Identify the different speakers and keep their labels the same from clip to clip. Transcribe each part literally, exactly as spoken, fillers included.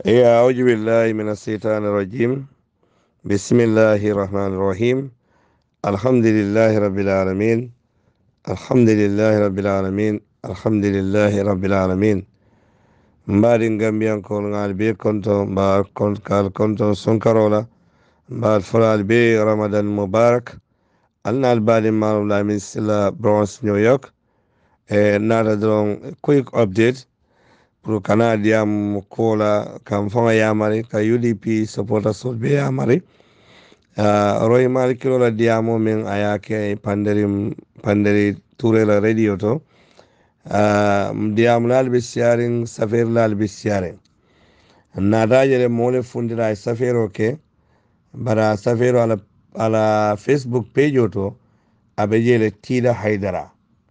Speaker 1: يا أعوذ بالله من الشيطان الرجيم بسم الله الرحمن الرحيم الحمد لله رب العالمين الحمد لله رب العالمين الحمد لله رب العالمين mbaɗin gambiyankol ngal be konto mba kal konto sonkarola mbaɗ folal be ramadan mubarak alnal baɗin malum lamin sila bronx new york e nata dron quick update pour kana diam kola kam fonga yamari ka U D P supporter sol be yamari uh, roy mari kilola diamo min ayake panderi panderi turela radio to uh, diam lal be sharing safer lal be sharing nada jele mole fundira safero ke bara safero ala ala Facebook page to abe jele tida haidara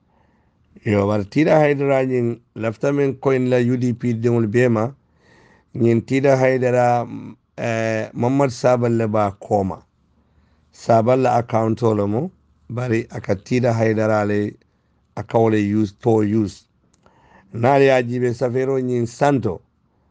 Speaker 1: yo bar tida haidara nyin laftamen coin la U D P demul bema nyin tida haidara eh, Muhammad Sabally ba koma Sabally account mo bari aka tida haidara le akawle use to use nari ajibe safero nyin santo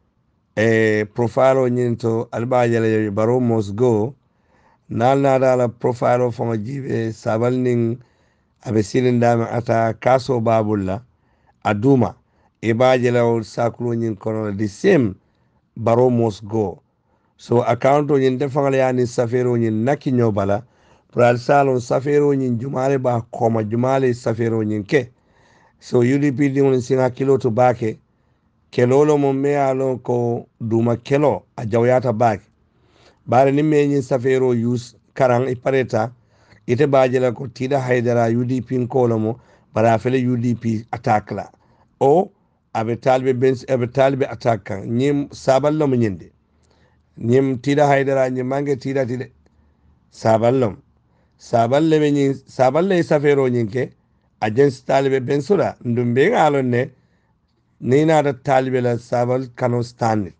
Speaker 1: e profile nyin to albajale baro must go nal nada la profile fo jibe Sabally ning abe silindame ata kaso babulla aduma e bajale saklo nyin kono the same baro must go so account nyin defal yani safero nyin naki nyobala pral salon safero nyin jumale ba koma jumale safero nyin ke so U D P di ngun singa kilo to bake kelolo mo me alon ko duma kelo a jawyata bake bare ni me nyin safero use karang ipareta ite bajela ko tida haidara U D P ko mo bara fele U D P attack la o abe talbe ben abe talbe attack kan nyim Sabally mo nyinde nyim tida haidara nyim mange tida tide Sabally Sabally be nyin Sabally safero nyinke agents talibe ben sura ndumbe ngalon ne ni na da talibe la Sabally kano stand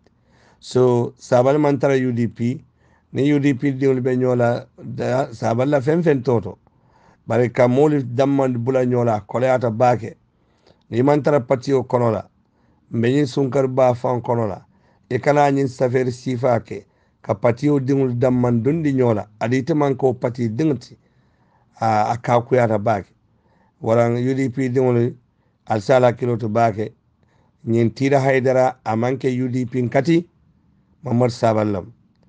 Speaker 1: so Sabally mantara U D P ni U D P diwol be nyola da Sabally la fen fen toto bare ka moli damman bula nyola koleata bake ni mantara patio konola mbenyin sunkar ba fan konola e kana nyin safer sifa ke ka patio diwol damman dundi nyola adite man ko pati dingti a akakuyata bake waran U D P diwol alsala kilo to bake nyin tida haidara amanke U D P kati Muhammad Sabally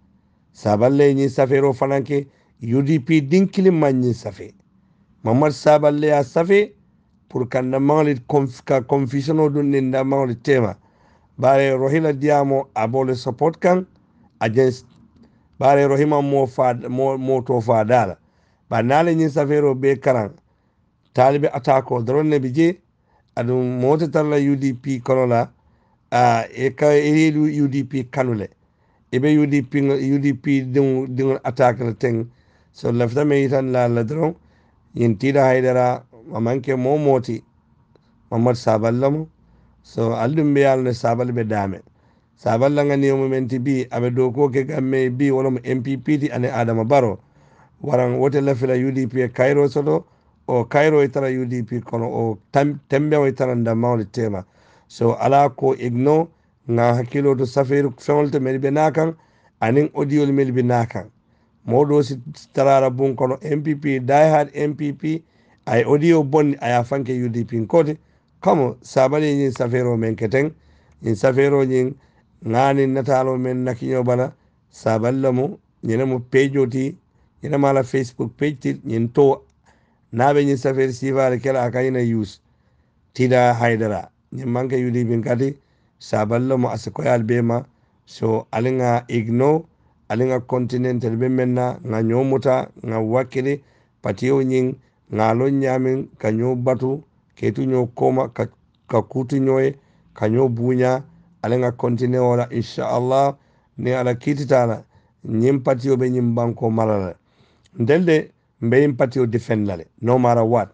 Speaker 1: Sabally nyin safero fananke U D P dinkili man nyin safe Muhammad Sabally a safe pour kanda mangli ka confusion o dun ninda mangli tema bare rohila diamo abole support kan against bare rohima mo fa mo mo to fa dala ba nale nyin safero be karan talibe atako dronne bije adum mota talla U D P kolola a e ka e U D P kanule ebe U D P U D P ding ding attack la teng so lafta me tan la la dron yin tida haidara mamanke momoti Muhammad Sabally so aldum be yalne Sabally be dame Sabally ngani yo momenti bi abe do ko ke gamme bi wala mo M P P di ane Adama Barrow waran wote lafila U D P e Cairo soto o Cairo e tara U D P kono o tam, tembe o e tara nda mawli tema so ala ko igno nga hakilo to safiru feŋolte mel be nakan anin audiol mel be nakan modo si tarara bun kono M P P die hard M P P ay audio bonni aya fanke U D P kote kamo Sabally nyin safero men keten nyin safero nyin ngani natalo men nakiyo bala Sabally mo nyina mo page oti nyina mala Facebook page ti nyin to nabe nyin safero sivale kala akayina use tida haidara nyin manke U D P kati Sabally mo asikoyal bema so alinga igno alinga continental be menna nga nyomuta nga wakili patio nyin nga lo nyamin ka nyo batu ketu nyo koma ka, ka kutu nyoye ka nyo bunya alinga continent wala inshallah ni ala kititala nyim patio be nyim banko malala ndelde mbe nyim patio defend lale no matter what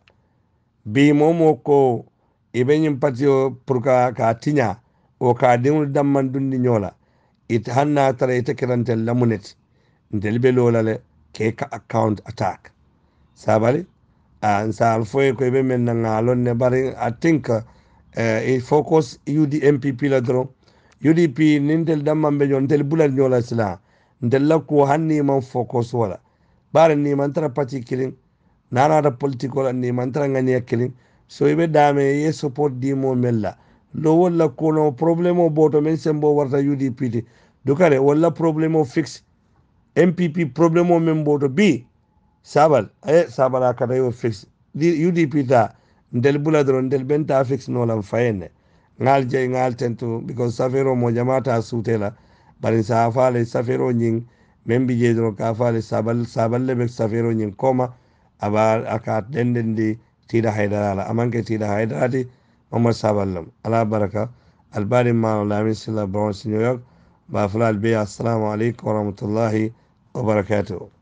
Speaker 1: bi momo ko ibe nyim patio purka ka tinya o ka dingul damman dundi nyola it hanna tara ite kirante lamunet ndelbe lolale ke ka account attack Sabally and sal foy ko be men na ngalon ne bari I think uh, it focus U D M P P la dro U D P nintel damman be jon tel bulal nyola sila ndel la ko hanni man focus wala bare ni man tara party killing nana da political ni man tara ngani killing so ibe dame ye support di mo mella lo wala ko no problemo boto men sembo warta U D P di dukare wala problemo fix M P P problemo men boto bi sabal eh sabala kada yo fix U D P ta ndel bula dron ndel benta fix no lam fayene ngal je ngal tentu because safero mo jamata sutela bari sa fale safero nyin membi je dro ka fale sabal sabal le safero nyin koma aba aka dendendi tida haydara amanke tida haydarati mama saballam ala baraka albari ma la min sila bon New York ba fulal be assalamu alaikum wa rahmatullahi wa barakatuh